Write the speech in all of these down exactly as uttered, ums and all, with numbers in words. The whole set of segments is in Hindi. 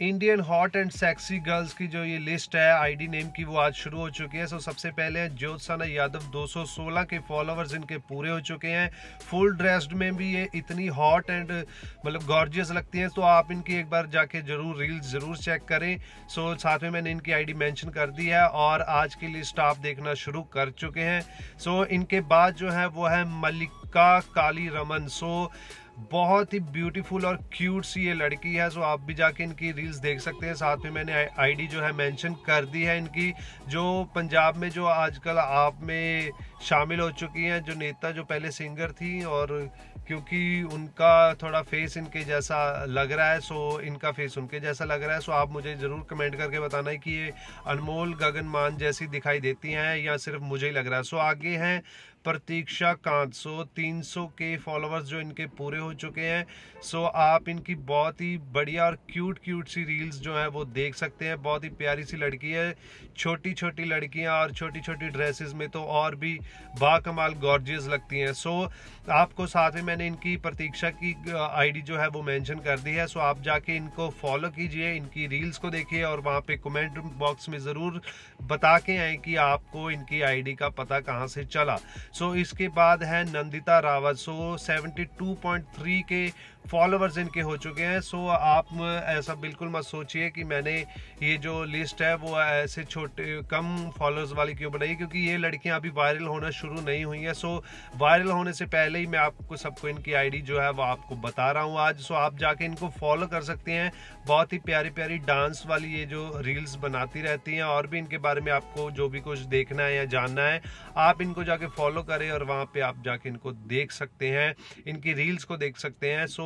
Indian hot and sexy girls की जो ये लिस्ट है आईडी नेम की वो आज शुरू हो चुकी है। सो सबसे पहले हैं ज्योत्सना यादव, दो सौ सोलह के फॉलोअर्स इनके पूरे हो चुके हैं। फुल ड्रेस्ड में भी ये इतनी हॉट एंड मतलब गॉर्जियस लगती हैं, तो आप इनकी एक बार जाके जरूर रील्स जरूर चेक करें। सो साथ में मैंने इनकी आईडी मेंशन कर दी है और आज की लिस्ट आप देखना शुरू कर चुके हैं। सो इनके बाद जो है वो है मल्लिका काली रमन। सो बहुत ही ब्यूटीफुल और क्यूट सी ये लड़की है। सो आप भी जाके इनकी रील्स देख सकते हैं। साथ में मैंने आईडी जो है मेंशन कर दी है इनकी, जो पंजाब में जो आजकल आप में शामिल हो चुकी हैं, जो नेता जो पहले सिंगर थी, और क्योंकि उनका थोड़ा फेस इनके जैसा लग रहा है, सो इनका फेस उनके जैसा लग रहा है। सो आप मुझे ज़रूर कमेंट करके बताना है कि ये अनमोल गगन मान जैसी दिखाई देती हैं या सिर्फ मुझे ही लग रहा है। सो आगे हैं प्रतीक्षा कांत। सो तीन सौ के फॉलोअर्स जो इनके पूरे हो चुके हैं। सो आप इनकी बहुत ही बढ़िया और क्यूट क्यूट सी रील्स जो है वो देख सकते हैं। बहुत ही प्यारी सी लड़की है। छोटी छोटी लड़कियां और छोटी छोटी ड्रेसेस में तो और भी बाकमाल गॉर्जियस लगती हैं। सो आपको साथ में मैंने इनकी प्रतीक्षा की आईडी जो है वो मेंशन कर दी है। सो आप जाके इनको फॉलो कीजिए, इनकी रील्स को देखिए और वहाँ पे कमेंट बॉक्स में ज़रूर बता के आए कि आपको इनकी आईडी का पता कहाँ से चला। सो so, इसके बाद है नंदिता रावत। सो बहत्तर पॉइंट तीन के फॉलोअर्स इनके हो चुके हैं। सो so, आप ऐसा बिल्कुल मत सोचिए कि मैंने ये जो लिस्ट है वो ऐसे छोटे कम फॉलोअर्स वाली क्यों बनाई, क्योंकि ये लड़कियां अभी वायरल होना शुरू नहीं हुई हैं। सो so, वायरल होने से पहले ही मैं आपको सबको इनकी आईडी जो है वो आपको बता रहा हूँ आज। सो so, आप जाके इनको फॉलो कर सकते हैं। बहुत ही प्यारी प्यारी डांस वाली ये जो रील्स बनाती रहती हैं, और भी इनके बारे में आपको जो भी कुछ देखना है या जानना है आप इनको जाके फॉलो करें और वहाँ पे आप जाके इनको देख सकते हैं, इनकी रील्स को देख सकते हैं। सो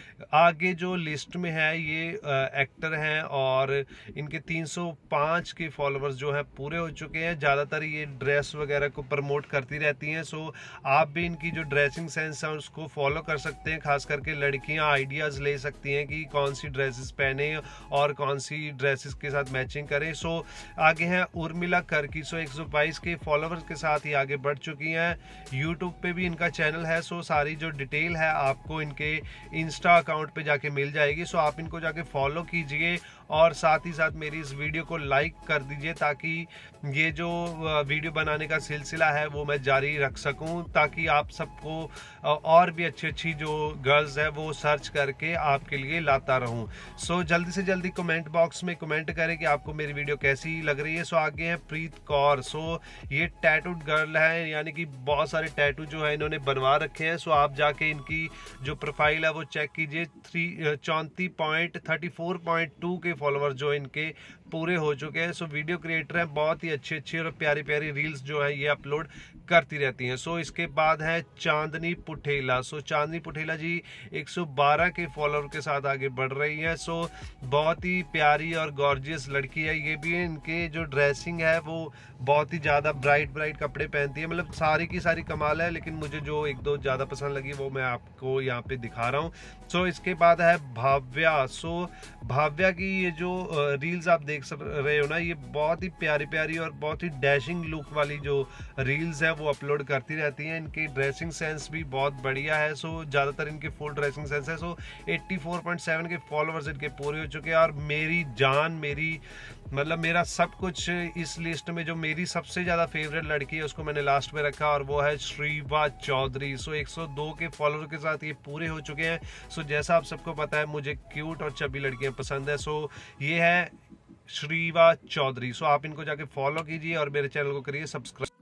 आगे जो लिस्ट में है ये एक्टर हैं और इनके तीन सौ पाँच के फॉलोअर्स जो हैं पूरे हो चुके हैं। ज़्यादातर ये ड्रेस वगैरह को प्रमोट करती रहती हैं। सो आप भी इनकी जो ड्रेसिंग सेंस है उसको फॉलो कर सकते हैं। खास करके लड़कियां आइडियाज़ ले सकती हैं कि कौन सी ड्रेसेस पहने और कौन सी ड्रेसेस के साथ मैचिंग करें। सो आगे हैं उर्मिला कर्की। सो एक सौ बाईस के फॉलोअर्स के साथ ही आगे बढ़ चुकी हैं। यूट्यूब पे भी इनका चैनल है। सो सारी जो डिटेल है आपको इनके इंस्टा अकाउंट पे जाके मिल जाएगी। सो आप इनको जाके फॉलो कीजिए और साथ ही साथ मेरी इस वीडियो को लाइक कर दीजिए, ताकि ये जो वीडियो बनाने का सिलसिला है वो मैं जारी रख सकूं, ताकि आप सबको और भी अच्छी अच्छी जो गर्ल्स है वो सर्च करके आपके लिए लाता रहूं। सो जल्दी से जल्दी कमेंट बॉक्स में कमेंट करें कि आपको मेरी वीडियो कैसी लग रही है। सो आगे है प्रीत कौर। सो ये टैटूड गर्ल है, यानी कि बहुत सारे टैटू जो है इन्होंने बनवा रखे हैं। सो आप जाके इनकी जो प्रोफाइल है वो चेक कीजिए। थ्री चौंतीस point thirty four point two के फॉलोअर जो इनके पूरे हो चुके हैं। सो वीडियो क्रिएटर हैं, बहुत ही अच्छी अच्छी और प्यारी प्यारी रील्स जो है ये अपलोड करती रहती हैं। सो इसके बाद है चांदनी पुठेला। सो चांदनी पुठेला जी एक सौ बारह के फॉलोअर के साथ आगे बढ़ रही हैं। सो बहुत ही प्यारी और गॉर्जियस लड़की है ये भी। इनके जो ड्रेसिंग है वो बहुत ही ज़्यादा ब्राइट ब्राइट कपड़े पहनती है, मतलब सारी की सारी कमाल है, लेकिन मुझे जो एक दो ज़्यादा पसंद लगी वो मैं आपको यहाँ पे दिखा रहा हूँ। सो इसके बाद है भाव्या। सो भाव्या की ये जो रील्स आप देख रहे हो ना, ये बहुत ही प्यारी प्यारी और बहुत ही डैशिंग लुक वाली जो रील्स है वो अपलोड करती रहती हैं। इनकी ड्रेसिंग सेंस भी बहुत बढ़िया है। सो ज़्यादातर इनके फुल ड्रेसिंग सेंस है। सो चौरासी पॉइंट सात के फॉलोअर्स इनके पूरे हो चुके हैं। और मेरी जान, मेरी मतलब मेरा सब कुछ इस लिस्ट में जो मेरी सबसे ज़्यादा फेवरेट लड़की है उसको मैंने लास्ट में रखा, और वो है श्रीवा चौधरी। सो एक सौ दो के फॉलोअर के साथ ये पूरे हो चुके हैं। सो जैसा आप सबको पता है मुझे क्यूट और चबी लड़कियां पसंद है। सो ये है श्रीवा चौधरी। सो आप इनको जाके फॉलो कीजिए और मेरे चैनल को करिए सब्सक्राइब।